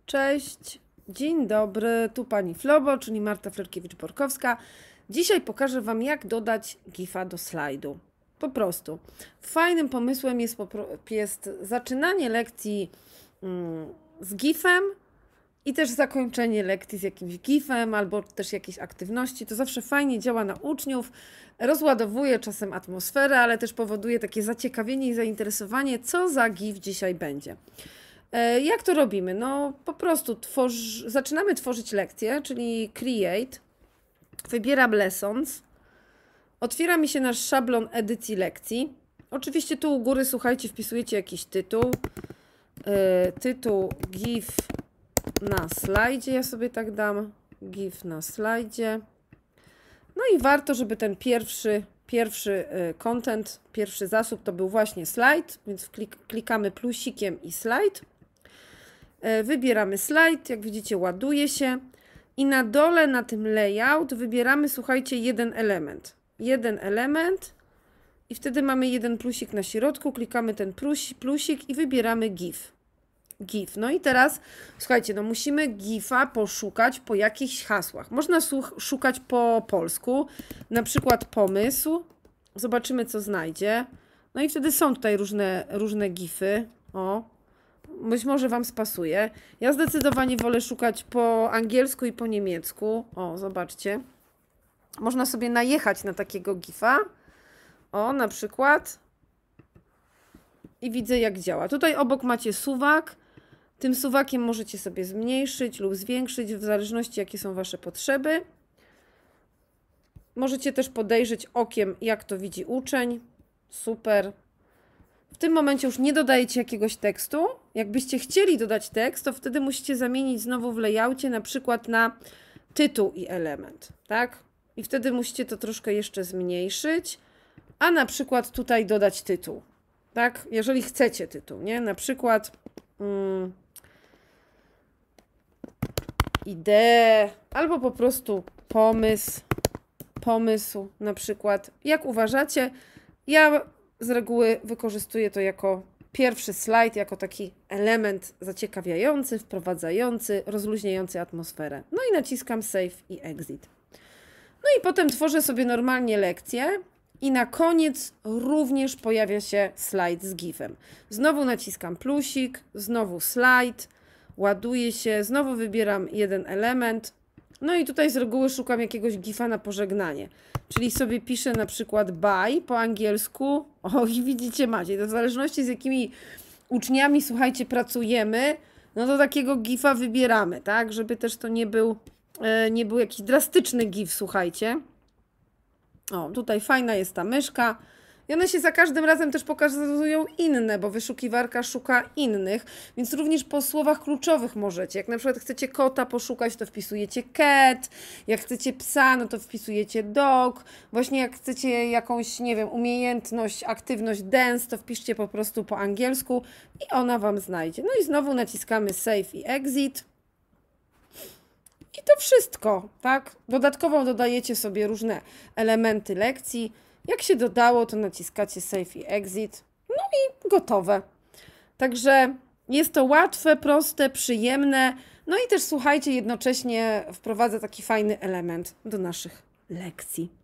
Cześć, dzień dobry, tu pani Flobo, czyli Marta Flerkiewicz-Borkowska. Dzisiaj pokażę wam, jak dodać GIF-a do slajdu. Po prostu. Fajnym pomysłem jest zaczynanie lekcji z GIF-em i też zakończenie lekcji z jakimś GIF-em albo też jakiejś aktywności. To zawsze fajnie działa na uczniów, rozładowuje czasem atmosferę, ale też powoduje takie zaciekawienie i zainteresowanie, co za GIF dzisiaj będzie. Jak to robimy? No po prostu zaczynamy tworzyć lekcję, czyli Create, wybieram Lessons, otwiera mi się nasz szablon edycji lekcji. Oczywiście tu u góry, słuchajcie, wpisujecie jakiś tytuł. Tytuł GIF na slajdzie, ja sobie tak dam, GIF na slajdzie. No i warto, żeby ten pierwszy content, pierwszy zasób to był właśnie slajd, więc klikamy plusikiem i slajd. Wybieramy slajd, jak widzicie ładuje się i na dole na tym layout wybieramy, słuchajcie, jeden element i wtedy mamy jeden plusik na środku, klikamy ten plusik i wybieramy GIF. No i teraz, słuchajcie, no musimy GIF-a poszukać po jakichś hasłach. Można szukać po polsku, na przykład pomysł, zobaczymy co znajdzie. No i wtedy są tutaj różne GIF-y, być może wam spasuje. Ja zdecydowanie wolę szukać po angielsku i po niemiecku. Zobaczcie. Można sobie najechać na takiego GIF-a. Na przykład. I widzę, jak działa. Tutaj obok macie suwak. Tym suwakiem możecie sobie zmniejszyć lub zwiększyć, w zależności jakie są wasze potrzeby. Możecie też podejrzeć okiem, jak to widzi uczeń. Super. W tym momencie już nie dodajecie jakiegoś tekstu. Jakbyście chcieli dodać tekst, to wtedy musicie zamienić znowu w layoutie na przykład na tytuł i element, tak? I wtedy musicie to troszkę jeszcze zmniejszyć, a na przykład tutaj dodać tytuł, tak? Jeżeli chcecie tytuł, nie? Na przykład ideę, albo po prostu pomysł na przykład. Jak uważacie? Ja z reguły wykorzystuję to jako pierwszy slajd, jako taki element zaciekawiający, wprowadzający, rozluźniający atmosferę. No i naciskam Save i Exit. No i potem tworzę sobie normalnie lekcję i na koniec również pojawia się slajd z GIF-em. Znowu naciskam plusik, znowu slajd, ładuje się, znowu wybieram jeden element. No i tutaj z reguły szukam jakiegoś GIF-a na pożegnanie. Czyli sobie piszę na przykład bye po angielsku. I widzicie, macie. To w zależności z jakimi uczniami, słuchajcie, pracujemy, no to takiego GIF-a wybieramy, tak? Żeby też to nie był jakiś drastyczny GIF, słuchajcie. Tutaj fajna jest ta myszka. I one się za każdym razem też pokazują inne, bo wyszukiwarka szuka innych, więc również po słowach kluczowych możecie. Jak na przykład chcecie kota poszukać, to wpisujecie cat, jak chcecie psa, no to wpisujecie dog. Właśnie jak chcecie jakąś, nie wiem, umiejętność, aktywność dance, to wpiszcie po prostu po angielsku i ona wam znajdzie. No i znowu naciskamy save i exit. I to wszystko, tak? Dodatkowo dodajecie sobie różne elementy lekcji. Jak się dodało, to naciskacie Save i Exit. No i gotowe. Także jest to łatwe, proste, przyjemne. No i też słuchajcie, jednocześnie wprowadza taki fajny element do naszych lekcji.